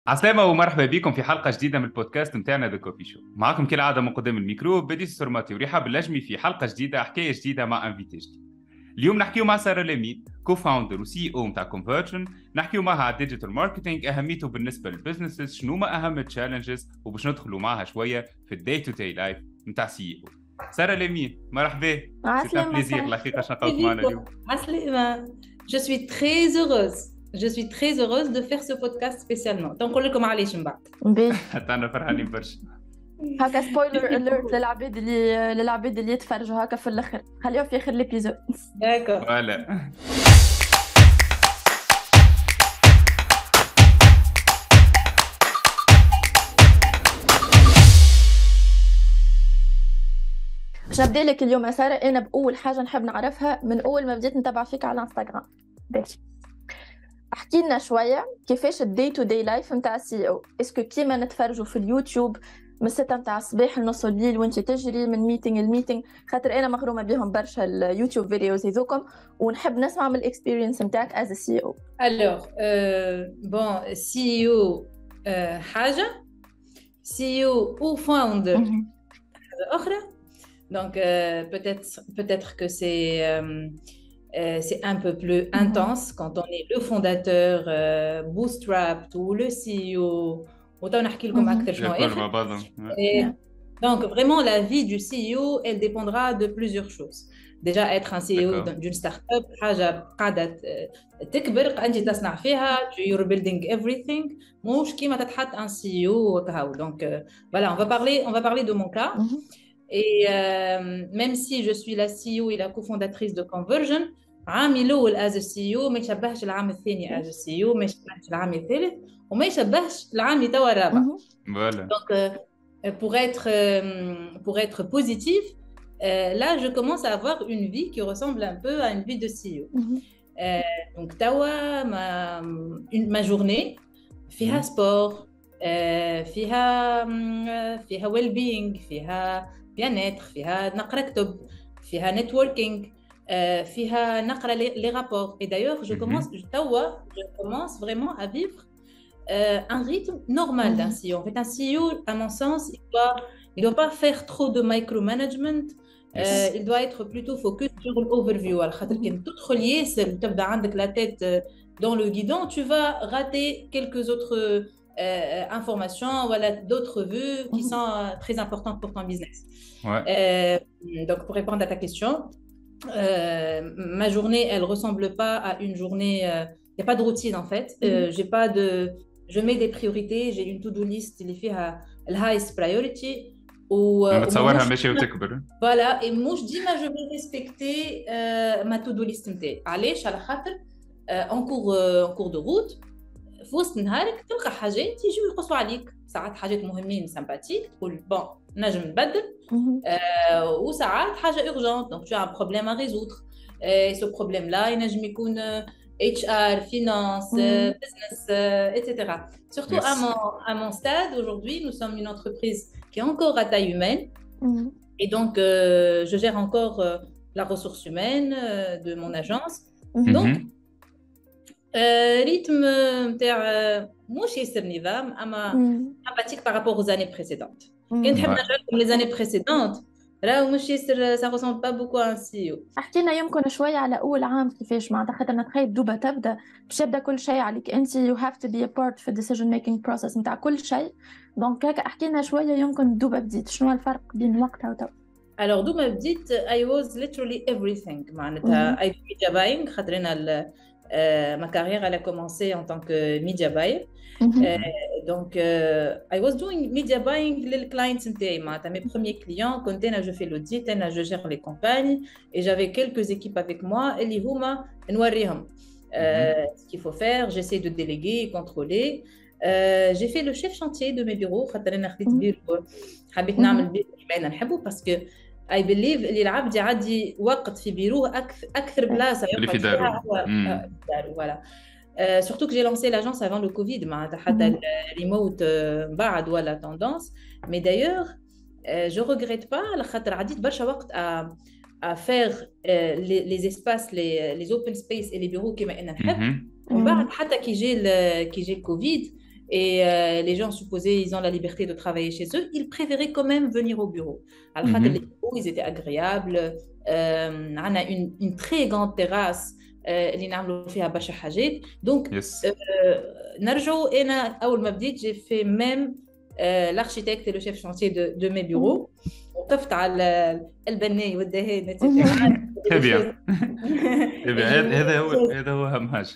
عسلامة ومرحبا بكم في حلقة جديدة من البودكاست متاعنا ذا كوفي شو. معكم كالعادة من قدام الميكرو بدي سرماتي ورحاب اللجمي في حلقة جديدة، حكاية جديدة مع انفيتي جديد. اليوم نحكيو مع سارة لمين، كو فاوندر وسي او متاع كونفرجن. نحكيو معها على الديجيتال ماركتينج، اهميته بالنسبة للبزنسز، شنو ما اهم التشالنجز، وباش ندخلوا معها شوية في الداي تو داي لايف متاع سي او. سارة لمين مرحبا. سي ان عسلامة بليزير صاحبي. الحقيقة شنقاوك معنا Philippe, اليوم. عسلامة. Je suis très heureuse. Je suis très heureuse de faire ce podcast spécialement. تنقول لكم علاش من بعد. بي حتى انا فرحانين برشا. هكا سبويلر اليرت للعباد اللي يتفرجوا هكا في الاخر، خليهم في اخر الابيزود. D'accord. فوالا. باش نبدا لك اليوم يا ساره، انا باول حاجه نحب نعرفها من اول ما بديت نتابع فيك على انستغرام. باش احكي لنا شويه كيفاش الدي تو دي لايف نتاع السي او، اسكو كيما نتفرجوا في اليوتيوب من 6 نتاع الصباح لنص الليل وانت تجري من ميتينغ لميتينغ، خاطر انا مغرومه بهم برشا اليوتيوب فيديوز هذوكم ونحب نسمع من الاكسبيرينس نتاعك از سي او. Alors, bon, CEO حاجة, CEO ou founder أخرى. Donc, peut-être que c'est un peu plus intense quand on est le fondateur, bootstrapped ou le CEO. Autant نحكي لكم أكثر شنو الكل آخر. مع بعضهم. Et donc, vraiment, la vie du CEO, elle dépendra de plusieurs choses. Déjà, être un CEO D'accord. d'une startup, حاجة قاعدة تكبر أنت تصنع فيها, you're building everything. مش كيما تتحط un CEO وكهو. Donc, voilà, on va parler de mon cas. Et même si je suis la CEO et la cofondatrice de Conversion, عامي الأول as a CEO ما يشبهش العام الثاني as a CEO, ما يشبهش العام الثالث, وما يشبهش العام توا الرابع. Voilà. Donc, pour être positif, là, je commence à avoir une vie qui ressemble un peu à une vie de CEO. Donc, tawa, ma journée, فيها sport, فيها well-being, فيها bien-être, فيها نقرأ كتب, فيها networking, فيها نقرأ les rapports. Et d'ailleurs, je commence vraiment à vivre un rythme normal d'un CEO. En fait, un CEO, à mon sens, il doit pas faire trop de micromanagement. Il doit être plutôt focus sur l'overview. Alors, quand tu te relies, tu as la tête dans le guidon, tu vas rater quelques autres informations, voilà, d'autres vues qui sont très importantes pour ton business. Ouais. Donc, pour répondre à ta question, ma journée, elle ressemble pas à une journée. Il n'y a pas de routine en fait. J'ai pas de. Je mets des priorités. J'ai une to-do list اللي فيها the highest priority. نتصورها ماشية وتكبر. Voilà. Et مش ديما je vais respecter ma to-do list نتاعي. علاش؟ على خاطر en cours de route في وسط نهارك تلقى حاجات يجيو يقصوا عليك. ساعات حاجات مهمين سامباتيك تقول بون نجم نبدل. وساعات حاجة urgente. Donc tu as un problème à résoudre. Et ce problème-là, il ينجم يكون HR, finance, business, etc. Surtout à mon stade, aujourd'hui, nous sommes une entreprise qui est encore à taille humaine. Et donc, je gère encore la ressource humaine de mon agence. Donc, rythme مش ياسر نظام, أما sympathique par rapport aux années précédentes. كنت نحب نرجع لكم les années précédentes. راهو مش ياسر, ça ressemble pas beaucoup à un CEO. احكينا يمكن شويه على اول عام كيفاش معناتها، خاطر نتخيل دوبا تبدا باش يبدا كل شيء عليك انت. you have to be a part في decision making process نتاع كل شيء. دونك هكا احكينا شويه يمكن دوبا بديت شنو الفرق بين وقتها وتو. Alors دوبا بديت I was literally everything. معناتها I do media buying. خاطر انا ma carrière elle a commencé en tant que media buyer. Donc I was doing media buying les clients نتاعي. معناتها mes premiers clients كنت انا je fais l'audit, انا je gère les campagnes et j'avais quelques équipes avec moi اللي هما نوريهم ce qu'il faut faire. J'essaie de déléguer, contrôler. J'ai fait le chef chantier de mes bureaux. خاطر انا خديت بيرو, حبيت نعمل بيرو اللي انا نحبه باسكو I believe اللي العبد يعدي وقت في بيروه أكثر بلاصة يقعد فيها هو دارو. voilà. Surtout que j'ai lancé l'agence avant le Covid, معناتها حتى الريموت بعد ولا tendance. Mais d'ailleurs, je regrette pas على خاطر عديت برشا وقت à faire les espaces, les open space et les bureaux كما أنا نحب. وبعد حتى كي جي الكوفيد et les gens supposaient ils ont la liberté de travailler chez eux, ils préféraient quand même venir au bureau. Alors, les bureaux, ils étaient agréables. On a une très grande terrasse اللي نعملوا فيها برشا حاجات. Donc, نرجعوا أنا أول ما بديت j'ai fait même l'architecte et le chef chantier de mes bureaux. وقفت على البناي والدهان très bien. هذا هو أهم حاجة.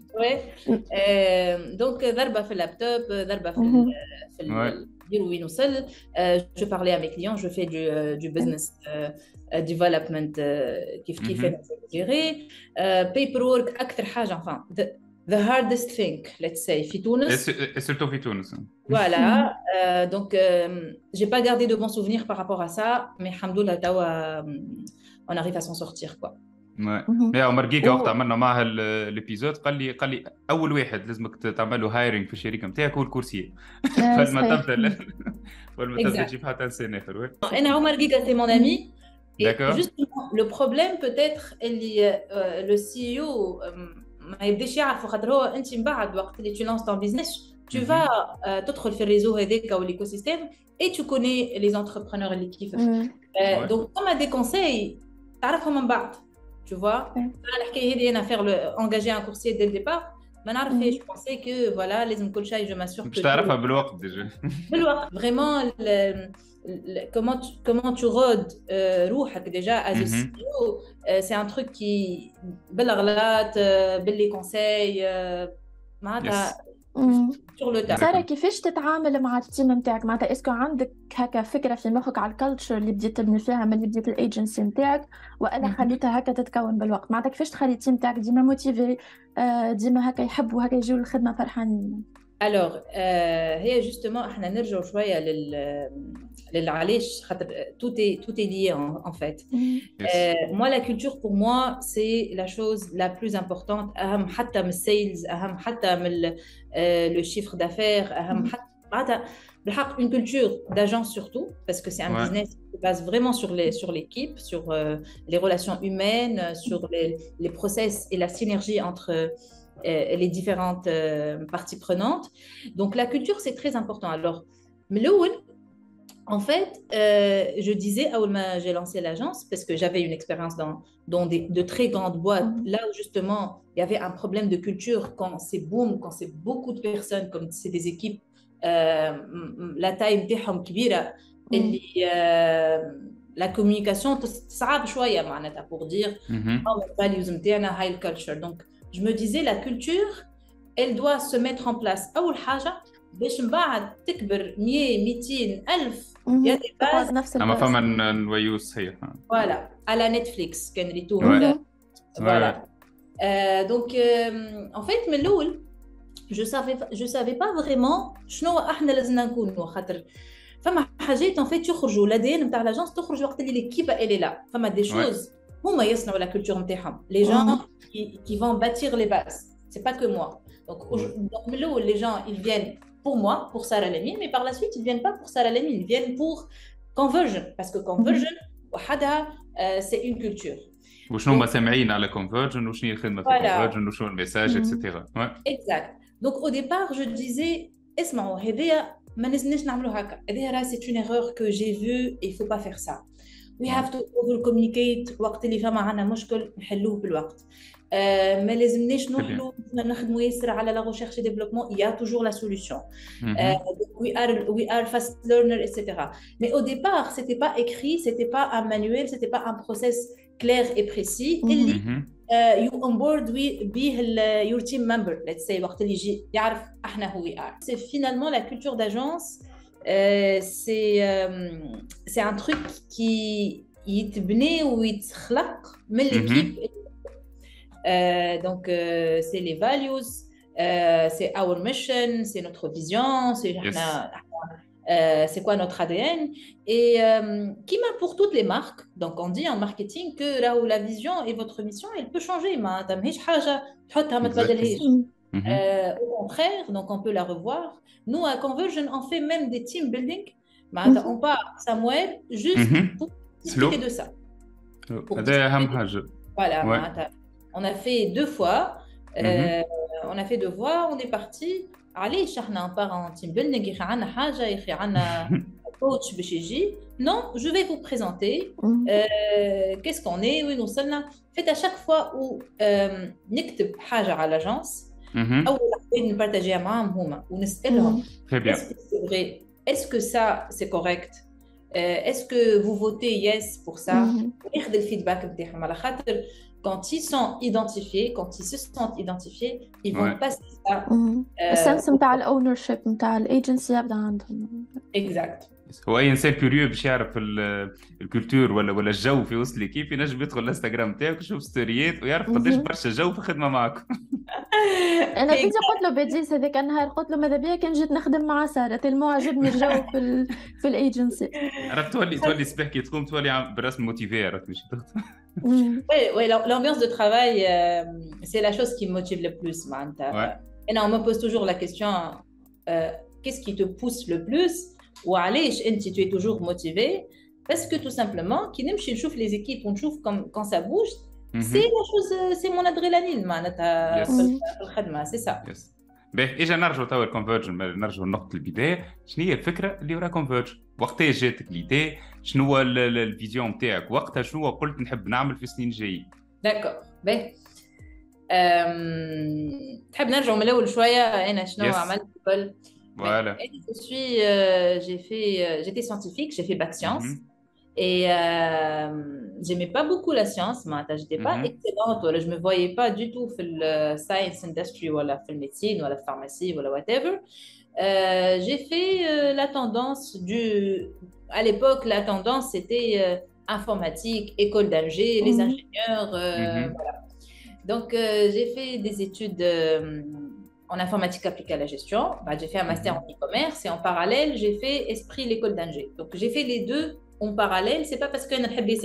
Donc ضربة في اللابتوب ضربة في البيرو وين وصل. Je parlais à mes clients, je fais du business development كيف أنا gérer paperwork أكثر حاجة enfin the hardest thing let's say في تونس et surtout في تونس. Voilà, donc j'ai pas gardé de bons souvenirs par rapport à ça, mais alhamdoulilah tawa on arrive à s'en sortir quoi. يا عمر جيجا وقت عملنا معها الابيزود قال لي اول واحد لازمك تعمل له هايرنج في الشركه نتاعك هو الكرسي فلما تبدا تجيب حتى انسان اخر. انا عمر جيجا c'est mon ami. Et justement le problème peut-être اللي le CEO ما يبداش يعرف خاطر هو انت من بعد وقت اللي tu lances ton business tu vas تدخل في الريزو هذاك او l'écosystème et tu connais les entrepreneurs اللي كيفك. Donc on a des conseils تعرفهم من بعد. Tu vois, الحكايه هذه انا faire engager un coursier dès le départ ما نعرفش. Je pensais que voilà لازم كل شيء je m'assure que باش تعرفها بالوقت ديجا. بالوقت vraiment comment tu rodes روحك déjà as a CEO c'est un truc qui بالاغلاط باللي conseils معناتها sur le tas. سارة كيفاش تتعامل مع التيم نتاعك؟ معناتها اسكو عندك هكا فكره في مخك على الكالتشر اللي بديت تبني فيها من اللي بديت الايجنسي نتاعك ولا خليتها هكا تتكون بالوقت؟ معناتها كيفاش تخلي التيم نتاعك ديما موتيفي ديما هكا يحبوا هكا يجيو للخدمه فرحانين؟ Alors هي justement احنا نرجعوا شويه علاش خاطر tout est lié en fait. Moi la culture pour moi c'est la chose la plus importante. اهم حتى من السيلز اهم حتى من le chiffre d'affaires اهم حتى بالحق une culture d'agence surtout parce que c'est un business qui base vraiment sur l'équipe, sur les relations humaines, sur les process et la synergie entre les différentes parties prenantes. Donc la culture c'est très important. Alors Meloun, en fait, je disais, j'ai lancé l'agence parce que j'avais une expérience dans de très grandes boîtes, là où justement il y avait un problème de culture quand c'est boom, quand c'est beaucoup de personnes, comme c'est des équipes, la taille نتاعهم كبيرة, la communication صعب شوية معناتها pour dire values نتاعنا هاي culture. Donc je me disais la culture, elle doit se mettre en place. أول حاجة باش من بعد تكبر 100 200 ألف يا دي باز أما فما نويو صحيح. Voilà, على نتفليكس كان ريتو. Voilà. Donc en fait من الأول je savais pas vraiment شنو احنا لازم نكونوا خاطر فما حاجات en fait يخرجوا l'ADN نتاع لاجونس تخرج وقت اللي ليكيب elle est là. فما des choses هما يصنعوا la culture نتاعهم. Les gens qui vont bâtir les bases. C'est pas que moi. Donc les gens ils viennent pour moi, pour Sarah Lamine, mais par la suite ils viennent pas pour Sarah Lamine, ils viennent pour Conversion parce que Conversion c'est une culture. وشنو ما سامعين على Conversion وشنو الخدمه في Conversion وشنو الميساج etc. Exact. Donc au départ je disais اسمعوا هذيا ما نزلناش نعملوا هكا. هذيا c'est une erreur que j'ai vue et il faut pas faire ça. We have to over communicate وقت اللي فما عنا مشكل نحلوه بالوقت. ما لازمناش نحلو نخدموا ياسر على لا recherche et développement. Il y a toujours la solution. We are fast learner etc. Mais au départ c'était pas écrit, c'était pas un manuel, c'était pas un process clair et précis. You onboard بيه your team member let's say وقت اللي يجي يعرف احنا who we are. C'est finalement la culture d'agence. C'est un truc qui يتبني ويتخلق من l'équipe. Donc c'est les values, c'est our mission, c'est notre vision, c'est quoi notre ADN. Et qui m'a pour toutes les marques. Donc on dit en marketing que là où la vision et votre mission elle peut changer. ما تمهيش حاجة تحطها ما تبدلهاش. Au contraire, donc on peut la revoir. Nous à Conversion on fait même des team building. On part Samuel juste pour discuter de ça. Voilà. On a fait 2 fois. On a fait 2 fois. On est parti. علاش احنا بارون تيم بيلدينغ يخي عندنا حاجه يخي عندنا كوتش باش يجي نو جو في فو بريزونتي كيس كون اي وين وصلنا فيت اشاك فوا او نكتب حاجه على لاجونس اول حاجه نبارطاجيها معاهم هما ونسالهم اسكو سا سي كوريكت اسكو فو فوتي يس بور سا وناخذ الفيدباك نتاعهم على خاطر quand ils sont identifiés, quand ils se sentent identifiés, ils vont passer ça. السنس نتاع الاونرشيب نتاع الايجنسي يبدا عندهم. Exact. هو اي انسان كوريو باش يعرف الكولتور ولا الجو في وسط ليكيب ينجم يدخل الانستغرام تاعك يشوف ستوريات ويعرف قداش برشا جو في الخدمه معاكم. انا كنت قلت له بديس هذاك النهار قلت له ماذا بيا كان جيت نخدم مع ساره تلمو عجبني الجو في الايجنسي. عرفت تولي صباح كي تقوم تولي برسم موتيفي عرفت مش تخدم. Oui, l'ambiance de travail, c'est la chose qui me motive le plus. Et non, on me pose toujours la question, qu'est-ce qui te pousse le plus? Ou allez, tu es toujours motivé? Parce que tout simplement, qui chauffe les équipes, on chauffe quand ça bouge, c'est la chose, c'est mon adrénaline, c'est ça. Yes. باهي اجا نرجعوا توا الكونفرجن نرجعوا لنقطه البدايه شنو هي الفكره اللي ورا كونفرجن وقتها جاتك ليدي شنو هو الفيزيون نتاعك وقتها شنو قلت نحب نعمل في السنين الجايين داكور باهي تحب نرجعوا من الاول شويه انا شنو عملت قبل فوالا j'étais scientifique j'ai fait bac sciences et j'aimais pas beaucoup la science j'étais pas excellente ولا je me voyais pas du tout في le science industry ولا في الميدecine ولا pharmacie ولا whatever j'ai fait la tendance à l'époque la tendance c'était informatique école d'ingé les ingénieurs voilà donc j'ai fait des études en informatique appliquée à la gestion j'ai fait un master en e-commerce et en parallèle j'ai fait esprit l'école d'ingé donc j'ai fait les deux en parallèle, c'est pas parce que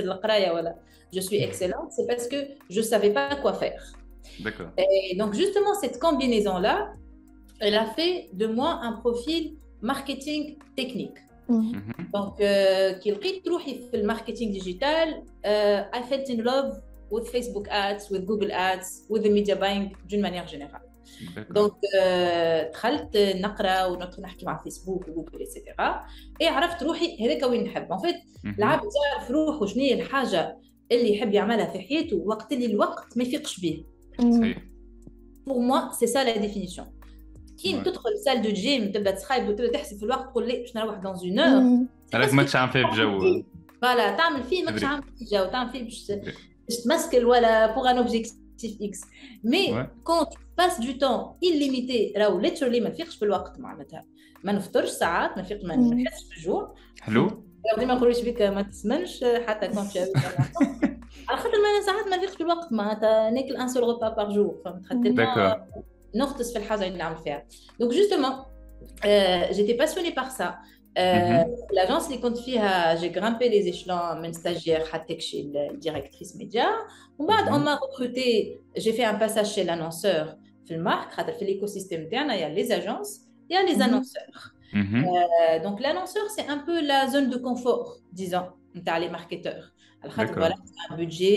je suis excellente, c'est parce que je savais pas quoi faire. D'accord. Et donc justement cette combinaison-là, elle a fait de moi un profil marketing technique. Donc qu'il retrouve le marketing digital, I felt in love with Facebook ads, with Google ads, with the media buying d'une manière générale. دونك دخلت نقرا ونحكي مع فيسبوك وجوجل ايتترا اي عرفت روحي هذاك وين نحب ان فيت العبد يعرف روحه شنو هي الحاجه اللي يحب يعملها في حياته وقت اللي الوقت ما يفيقش به صحيح pour moi c'est ça la définition كي تدخل سال دو جيم تبدا تسخايب وتبدا تحسب في الوقت تقول لي باش نروح دون اون اور راك ماكش عام فيه بجو فوالا تعمل فيه ماكش عام فيه جو تعمل فيه باش تمسكل ولا pour un objectif X mais quand tu passes du temps illimité راهو literally ما نفيقش في الوقت معناتها ما نفطرش ساعات ما نفيق ما نحسش بالجوع حلو ديما نقولوش بك ما تسمنش حتى كون tu على خاطر ما ساعات ما نفيقش في الوقت معناتها ناكل ان سول غوبا بار جور فهمت خاطر نغطس في الحاجه اللي نعمل فيها donc justement j'étais passionnée par ça l'agence اللي كنت فيها j'ai grimpé les échelons من stagiaire حتى كشي directrice média وبعد on m'a recruté j'ai fait un passage chez l'annonceur في المارك خاطر في l'écosystème تاعنا il y a les agences il y a les annonceurs donc l'annonceur c'est un peu la zone de confort disons نتاع les marketeurs alors voilà un budget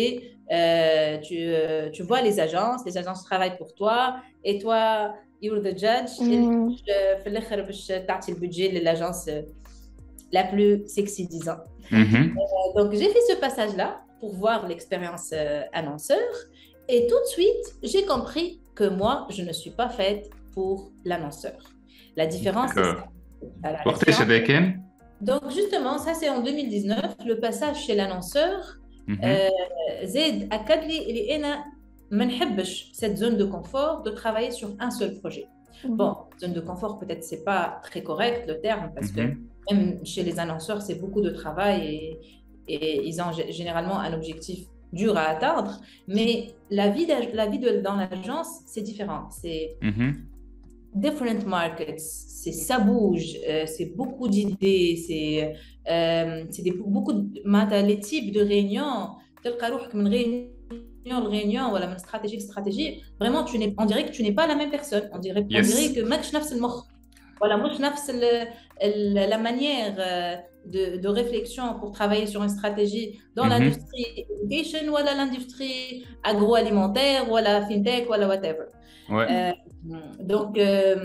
tu vois les agences travaillent pour toi et toi you're the judge في الاخر باش تعطي البودجي للاجونس la plus sexy disons donc j'ai fait ce passage là pour voir l'expérience annonceur et tout de suite j'ai compris que moi je ne suis pas faite pour l'annonceur la différence c'est ça donc justement ça c'est en 2019 le passage chez l'annonceur زاد أكد لي اللي أنا ما نحبش cette zone de confort de travailler sur un seul projet. Bon, zone de confort peut-être c'est pas très correct le terme parce que même chez les annonceurs c'est beaucoup de travail et ils ont généralement un objectif dur à atteindre, mais la vie dans l'agence c'est différent, c'est different markets, ça bouge, c'est beaucoup d'idées, c'est beaucoup les types de réunions, تلقى روحك من réunion ولا من stratégie vraiment on dirait que tu n'es pas la même personne, on dirait que ماكش نفس المخ ولا مش نفس la manière de réflexion pour travailler sur une stratégie dans l'industrie education ولا l'industrie agroalimentaire ولا fintech ولا whatever. Ouais. Donc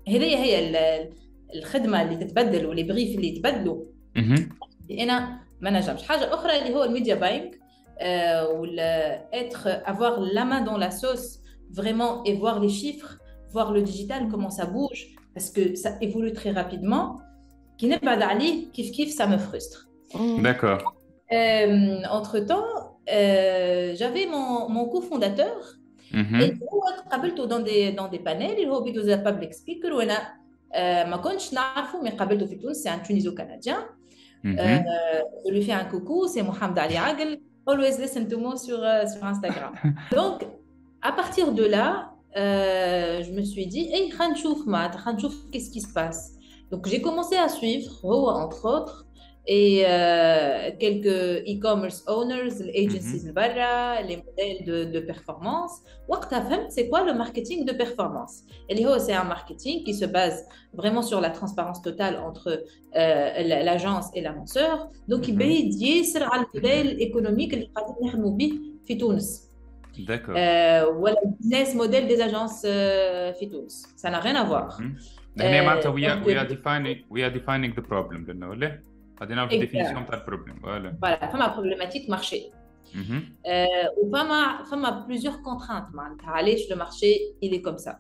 هي الخدمه اللي تتبدل واللي بريف اللي يتبدلوا. انا ما نجمش. حاجه اخرى اللي هو الميديا باينج ولا être avoir la main dans la sauce vraiment et voir les chiffres, voir le digital comment ça bouge parce que ça évolue très rapidement. Qui n'est pas d'aller kiff ça me frustre. D'accord. Entre-temps, j'avais mon cofondateur et هو قابلته dans des panels اللي هو بيدوز public speaker وانا ما كنتش نعرفه mais قابلته في تونس. c'est un Tuniso-Canadien. Je lui fais un coucou, c'est Mohamed Ali Agel. Always listen to me sur Instagram. Donc, à partir de là, je me suis dit, hey, khanchouf, qu'est-ce qui se passe? Donc, j'ai commencé à suivre, entre autres, et quelques e-commerce owners, les agencies les modèles de performance. C'est quoi le marketing de performance? C'est un marketing qui se base vraiment sur la transparence totale entre l'agence et l'annonceur. Donc, il bédie sur le modèle économique اللي قاعدين نخدموا به في تونس. D'accord. Voilà le business model des agences في تونس. Ça n'a rien à voir. هنا معناتها we are defining the problem لأنه ولا غادي نعرف الديفينيسيون تاع البروبليم. Voilà, فما problématique marché. وفما plusieurs contraintes معناتها علاش le marché il est comme ça.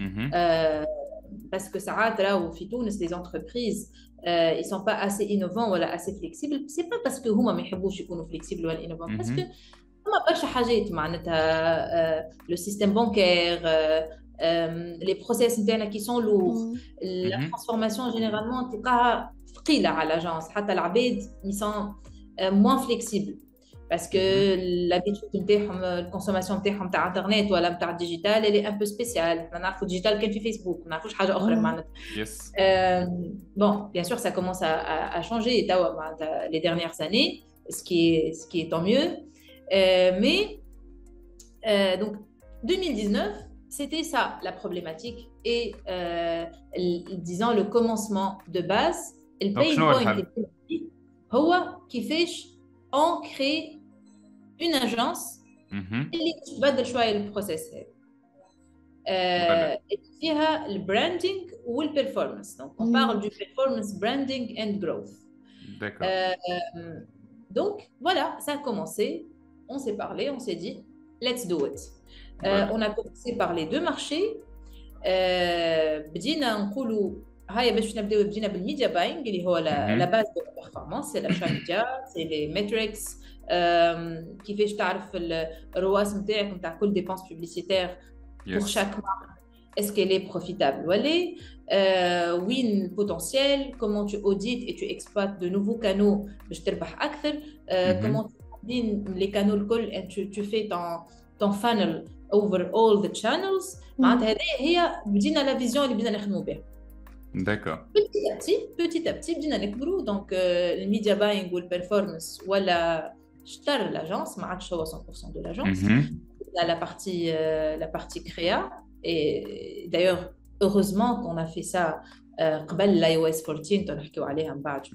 Parce que ساعات راهو في تونس les entreprises ils sont pas assez innovants ولا assez flexibles. C'est pas parce que هما ما يحبوش يكونوا flexibles ولا innovants parce que فما برشا حاجات معناتها le système bancaire les process نتاعنا qui sont lourds. La transformation généralement تلقاها ثقيلة على l'agence. حتى العباد ils sont moins flexibles parce que l'habitude نتاعهم الكونسوماسيون نتاعهم تاع انترنت ولا نتاع الديجيتال elle est un peu spéciale. احنا نعرفوا الديجيتال كان في فيسبوك ما نعرفوش حاجة أخرى معناتها. Bon, bien sûr ça commence à changer توا معناتها les dernières années ce qui est tant mieux. Mais donc 2019 c'était ça la problématique et disons le commencement de base. Le pain point هو كيفاش on crée une agence اللي تبدل شويه البروسيس هذا فيها البراندينغ والبرفورمانس. دونك on parle du performance branding and growth. D'accord. Donc voilà, ça a commencé, on s'est parlé, on s'est dit let's do it. On a commencé par les deux marchés. بدينا نقولوا هاي باش نبداو بدينا بالميديا باينغ اللي هو لا باز دو بيرفورمانس. سي لاشا ميديا سي لي ميتريكس كيفاش تعرف الرواس نتاعك نتاع كل ديبونس بوبليسيتير pour chaque marque. Est-ce qu'elle est profitable ولا وين potentiel, comment tu audites et tu exploites de nouveaux canaux باش تربح أكثر. comment tu combines les canaux الكل and tu fais ton funnel over all the channels. معناتها هذه هي بدينا لا فيزيون اللي بدينا نخدموا بها. D'accord. Petit à petit بدينا نكبروا. donc الميديا باينغ والبرفورمانس ولا اشترى l'agence ما عادش هو 100% de l'agence. la partie créa et d'ailleurs heureusement qu'on a fait ça قبل iOS 14 تنحكيو عليها من بعد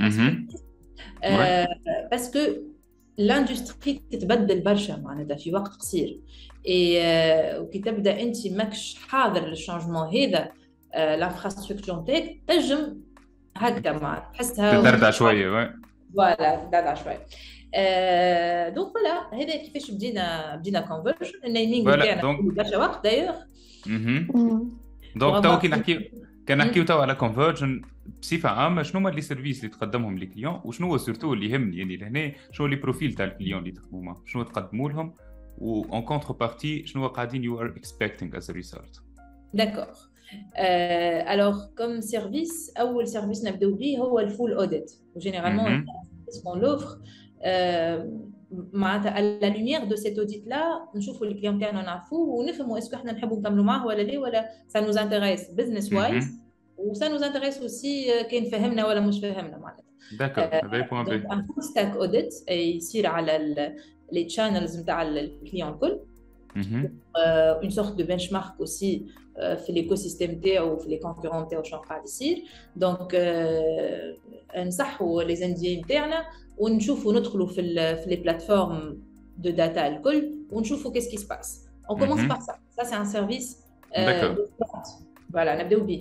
parce que l'industrie تتبدل برشا معناتها في وقت قصير. وكي تبدا انت ماكش حاضر للشانجمون هذا الانفراستركتور نتاعك تنجم هكا ما تحسها تدردع شويه. فوالا تدردع شويه. دونك فوالا هذا كيفاش بدينا كونفرجن. النيمينغ تاعنا برشا وقت دايوغ. دونك تو كي نحكيو تو على كونفرجن بصفه عامه شنو هما لي سيرفيس اللي تقدمهم للكليون وشنو هو سورتو اللي يهمني يعني لهنا شنو لي بروفيل تاع الكليون اللي تخدموا معاه شنو تقدموا لهم و en contrepartie شنو قاعدين you are expecting as a result. D'accord. Alors comme service أول service نبدأ به هو الفول audit. Généralement on l'offre معناتها à la lumière de cet audit là نشوفوا الكليون تاعنا نعرفوه ونفهموا اسكو احنا نحبوا نكملوا معاه ولا لا ولا ça nous intéresse business wise و ça nous intéresse aussi كاين فهمنا ولا مش فهمنا معناتها. D'accord. Donc un full stack audit يصير على les channels نتاع الكليون الكل. une sorte de benchmark aussi في l'écosystème تاعو وفي les concurrents تاعو شنو قاعد يصير. donc نصحوا les NDA نتاعنا ونشوفوا ندخلوا في les plateformes de data الكل ونشوفوا qu'est-ce qui se passe. On commence par ça. Ça c'est un service de vente. Voilà, نبداو به.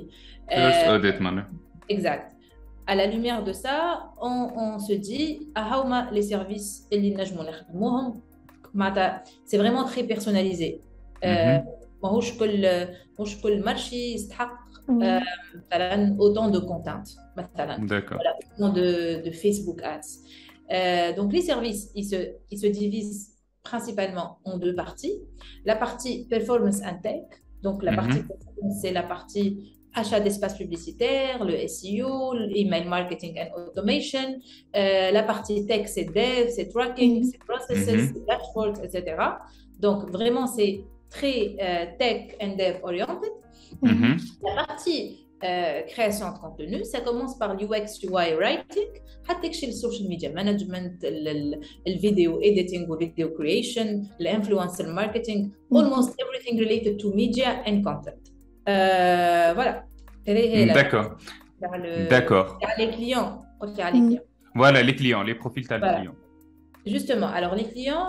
first audit معناها. Exact. À la lumière de ça, on se dit ah les services اللي نجموا نخدموهم معناتها c'est vraiment très personnalisé. ماهوش كل مارشي يستحق مثلا autant de content مثلا. D'accord. Voilà, autant de Facebook ads. Donc les services ils se divisent principalement en deux parties. La partie performance and tech. Donc la partie performance, c'est la partie achat d'espace publicitaire, le SEO, l'email marketing and automation. La partie tech, c'est dev, c'est tracking, c'est processes, c'est dashboards, etc. Donc vraiment, c'est très tech and dev oriented. La partie création de contenu, ça commence par l'UX UI writing, حتى كشي السوشيال ميديا مانجمنت، الفيديو editing والفيديو creation، l'influencer marketing, almost everything related to media and content. Voilà. D'accord. D'accord. Les clients. Voilà, les clients, les profils de les clients. Justement, alors les clients,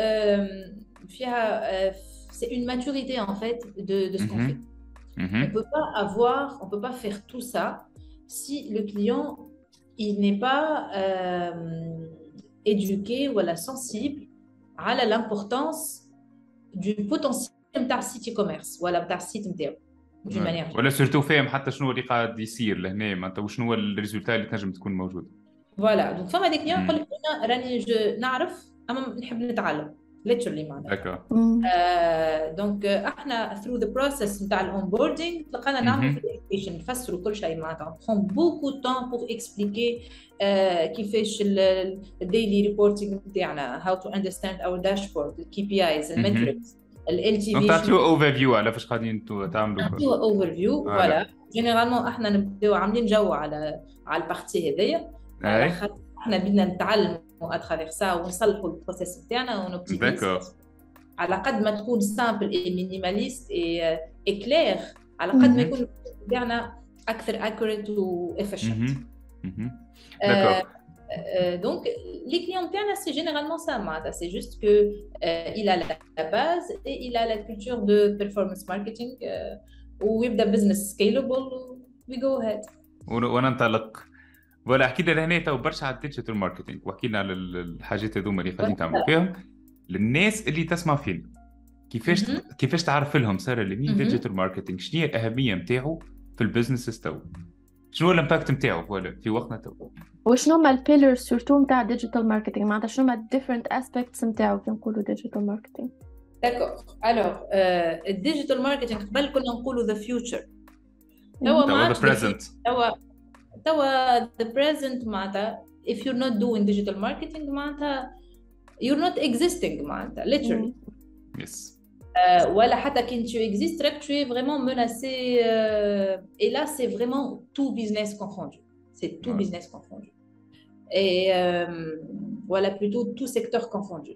c'est une maturité en fait de ce qu'on fait. On peut pas faire tout ça si le client il n'est pas éduqué ou sensible à l'importance du potentiel de site e-commerce ou de site internet. d'une manière ولا سورتو فاهم حتى شنو اللي قاعد يصير لهنا معناتها وشنو الريزولتا اللي تنجم تكون موجوده. فوالا دونك فما دي كليون يقول لك انا راني نعرف اما نحب نتعلم literally معناتها. دونك احنا through the process نتاع الاونبوردينغ لقينا نعمل في الابليكيشن نفسروا كل شيء معناتها prend beaucoup de temps pour expliquer كيفاش الديلي ريبورتينغ نتاعنا how to understand our dashboard the KPIs the metrics ال LTV. دونك تعطيو اوفر فيو على فاش قاعدين تعملوا. تعطيو اوفر فيو فوالا. جينيرالمون احنا نبداو عاملين جو على البارتي هذيا. احنا بدنا نتعلموا اترافير سا ونصلحوا البروسيس نتاعنا ونوبتيمايز. على قد ما تكون سامبل اي مينيماليست اي كلير على قد ما يكون نتاعنا اكثر اكوريت وافيشنت. Donc, les clients internes, c'est généralement ça, c'est juste qu'il a la base et il a la culture de performance marketing ويبدأ business scalable we go ahead. وننطلق. ولا احكي لنا هنا تو برشا على الديجيتال ماركتينج وحكينا على الحاجات هذوما اللي قاعدين تعملوا فيهم للناس اللي تسمع فينا. كيفاش تعرف لهم ساره اللي مين ديجيتال ماركتينج شنو هي الأهمية نتاعو في البزنس تو؟ شنو الامباكت نتاعو ولا في وقتنا تو؟ وشنو هما البيلرز سورتو نتاع ديجيتال ماركتينغ معناتها شنو هما الديفرنت اسبيكتس نتاعو كي نقولوا ديجيتال ماركتينغ؟ داكور الوغ الديجيتال ماركتينغ قبل كنا نقولوا ذا فيوتشر توا ذا بريزنت توا ذا بريزنت معناتها if you're not doing digital marketing معناتها you're not existing معناتها literally yes. ولا حتى كي tu existes tu es vraiment menacé et là c'est vraiment tout business confondu c'est tout business confondu et voilà plutôt tout secteur confondu.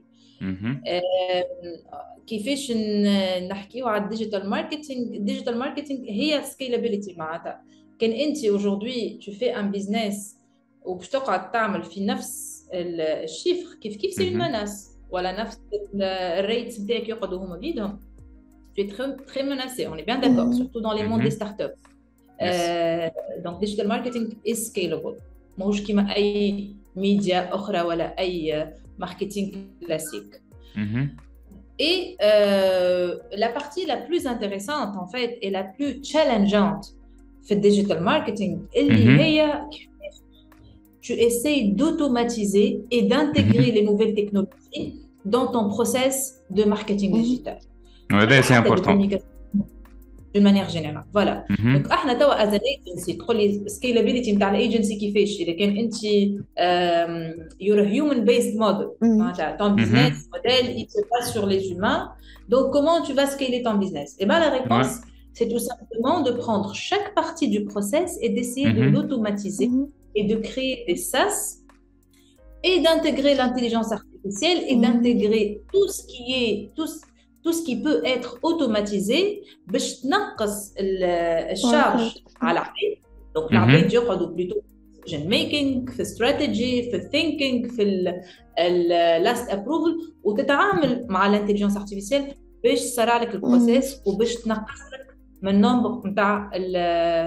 كيفاش نحكيو على الديجيتال ماركتينغ هي سكيلابيليتي معناتها كان انت aujourd'hui tu fais un business وباش تقعد تعمل في نفس الشيفر كيف سي une menace ولا نفس الريتس نتاعك يقعدوا هما بيدهم tu es très menacé on est bien d'accord surtout dans les mondes des startups. Donc digital marketing is scalable ماهوش كيما اي ميديا اخرى ولا اي marketing classique. Et la partie la plus intéressante en fait et la plus challengeante في digital marketing اللي هي tu essayes d'automatiser et d'intégrer les nouvelles technologies dans ton process de marketing digital. Ouais, c'est important. D'une manière générale. Voilà. Donc, احنا توا as an agency تقول لي scalability نتاع الايجنسي كيفاش إذا كان أنت you're a human based model. معناتها ton business model il se base sur les humains. Donc comment tu vas scaler ton business? Et ben la réponse c'est tout simplement de prendre chaque partie du process et d'essayer de l'automatiser et de créer des SaaS et d'intégrer l'intelligence artificielle et d'intégrer tout ce qui peut être automatisé باش تنقص الشارج على العباد. دونك العباد يقعدوا بلوتو decision making في strategy في thinking في last approval وتتعامل مع الانتليجنس ارتيفيسيال باش تسرع لك البروسيس وباش تنقص لك من النمبر نتاع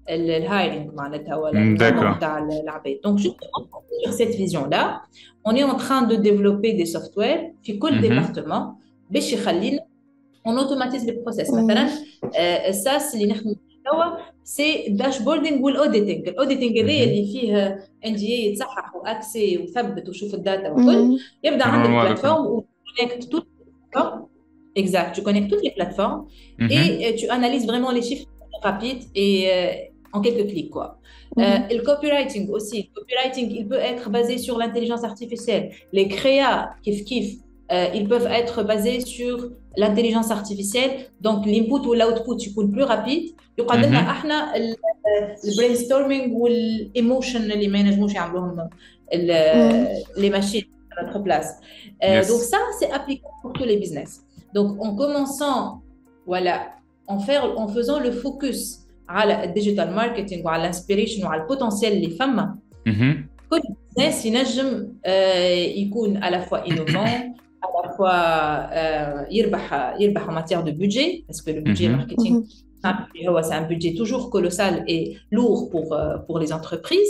الهايرنج معناتها ولا النمو تاع العباد. دونك sur cette vision là on est en train de développer des softwares في كل ديبارتمون باش يخلينا on automatise les process. مثلا الساس اللي نخدم توا سي داشبوردينغ والاوديتينغ. الاوديتينغ هذايا اللي فيه ان دي اي يتصحح واكسي وثبت وشوف الداتا وكل يبدا عندك بلاتفورم وكونيكت توت exact tu connectes toutes les plateformes et tu analyses vraiment les chiffres rapides et en quelques clics quoi. Le copywriting aussi, le copywriting il peut être basé sur l'intelligence artificielle. Les créas kif ils peuvent être basés sur l'intelligence artificielle, donc l'input ou l'output يكون plus rapide. يقعد لنا احنا البرينستورمينغ والايموشن اللي ما ينجموش يعملوهم les machines à notre place. Donc ça c'est applicable pour tous les business. Donc en commençant voilà en faisant le focus على الديجيتال ماركتينغ وعلى الانسبيريشن وعلى البوتنسيال اللي فما كل الناس ينجم يكون à la fois innovant à la fois يربح en matière de budget parce que le budget marketing c'est un budget toujours colossal et lourd pour les entreprises.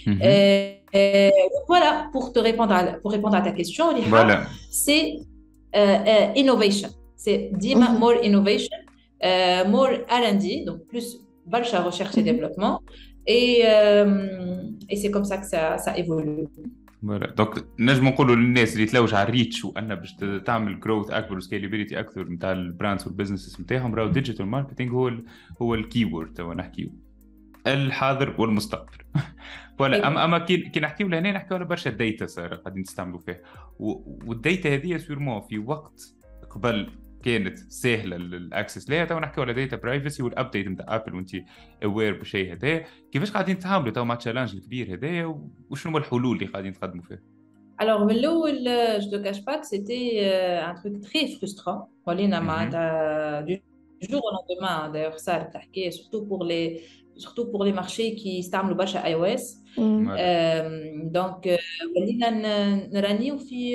Voilà pour répondre à ta question voilà. C'est innovation, c'est more innovation, more R&D, donc plus برشا recherche et développement et c'est comme ça que ça évolue. فوالا دونك نجم نقولوا للناس اللي تلوج على الريتش وأن باش تعمل جروث أكبر وسكيلابيليتي أكثر نتاع البراندز والبزنسز نتاعهم راهو ديجيتال ماركتينغ هو الكيورد توا نحكيو الحاضر والمستقبل. فوالا أما كي نحكيو لهنا نحكيو على برشا داتا صار قاعدين تستعملوا فيها والداتا هذه سيرمون في وقت قبل كانت سهله الاكسس ليها. تو نحكيو على داتا برايفسي والابديت نتاع ابل وانت اوير بالشيء هذا كيفاش قاعدين تتعاملوا تو مع التشالنج الكبير هذا وشنو هما الحلول اللي قاعدين تقدموا فيها؟ Alors من الأول je te cache pas que c'était un truc très frustrant. ولينا معناتها du jour au lendemain d'ailleurs ça تحكي surtout pour les marchés qui استعملوا برشا iOS. donc ولينا نرانيو في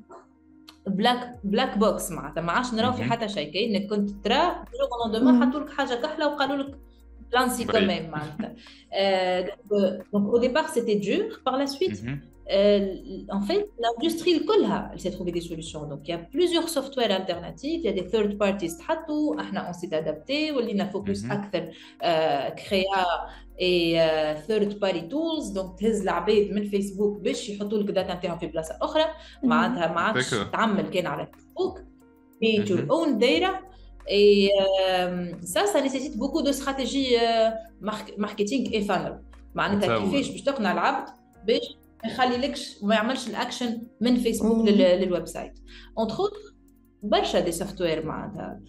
بلاك بوكس معناتها ما عادش نراو في حتى شيء. كأنك كنت ترى جو لوندومان حطوا لك حاجه كحله وقالوا لك لانسي كمان معناتها. donc au départ c'était dur. Par la suite en fait l'industrie كلها elle s'est trouvé des solutions. donc il y a plusieurs softwares alternatifs, il y a des third parties تحطوا احنا on s'est adapté ولينا فوكس اكثر créa et third party tools. donc تهز العباد من فيسبوك باش يحطوا لك داتا نتاعهم في بلاصه اخرى معناتها ما عادش تعمل كان على فيسبوك create your own data et ça nécessite beaucoup de stratégie marketing et funnel. معناتها كيفاش باش تقنع العبد باش ما يخليلكش وما يعملش الاكشن من فيسبوك للويب سايت. entre autres برشا دي سوفتوير معناتها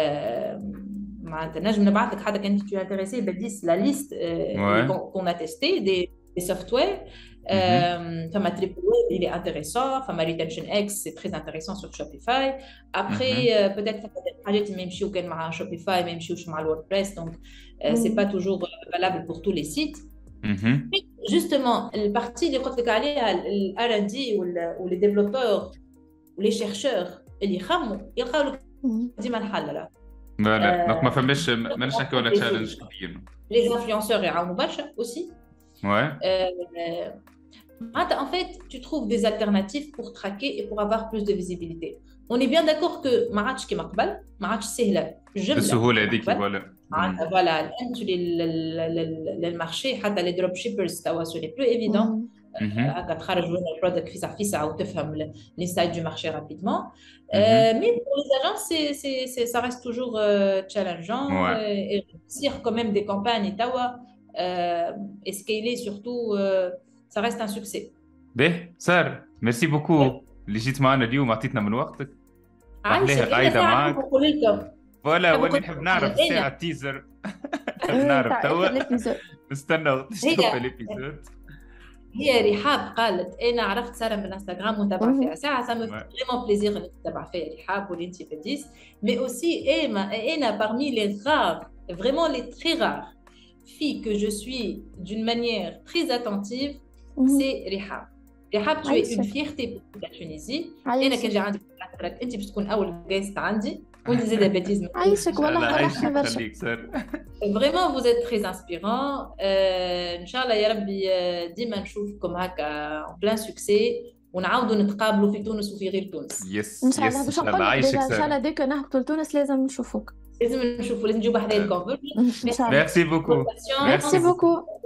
نجم نبعث لك حدا كان tu es intéressé بديس la liste qu'on a testé des softwares. فما TripleWeb il est intéressant, فما Retention X c'est très intéressant sur Shopify. après peut-être حاجات ما يمشيو كان مع Shopify ما يمشيوش مع الووردبريس. donc c'est pas toujours valable pour tous les sites. justement البارتي اللي قلت لك عليها ال R&D واللي ديفلوبور واللي chercheurs اللي يخموا يلقاو لك ديما الحل. لا donc ما فماش ماناش نحكيو على تشالنج كبير. les influenceurs يعاونوا برشا aussi. En fait, tu trouves des alternatives pour traquer et pour avoir plus de visibilité. On est bien d'accord que ما عادش كيما قبل ما عادش سهله جمله بالسهوله هذيك. voilà l'entry للمارشي حتى les drop shippers توا سو لي بلو ايفيدون هكا تخرج لنا البرودكت في ساعه وتفهم l'inside du marché rapidement. mais pour les agences ça reste toujours challengeant et réussir quand même des campagnes توا et scaler surtout ça reste un succès. باهي سار ميرسي بوكو اللي جيت معنا اليوم عطيتنا من وقتك. قاعده معاك ولا نحب نعرف الساعه تيزر نعرف توا نستنى تشوف الابيزود. هي رحاب قالت انا عرفت ساره من انستغرام ونتابع فيها ساعه ça me fait vraiment plaisir انك تتابع فيها رحاب واللي انت بديس. mais aussi انا parmi les rares vraiment les très rares filles que je suis d'une manière très attentive c'est رحاب. رحاب tu es une fierté pour la Tunisie. انا كان جا عندي انت باش تكون اول جيست عندي وانت زيد بيتيز عايشك والله فرحنا برشا. خليك سر. Vraiment, vous êtes très inspirant. Inch'Allah, ya Rabbi, ديما نشوفكم هكا en plein succès ونعاودوا نتقابلوا في تونس وفي غير تونس. يس ان شاء يس الله ان باش شاء الله نقول لك عايشك ان شاء الله سر. ديك نهبطوا لتونس لازم نشوفوك لازم نشوفوا، لازم نجيو بحذايا الكونفرج. ان شاء الله. ميرسي بوكو. ميرسي بوكو.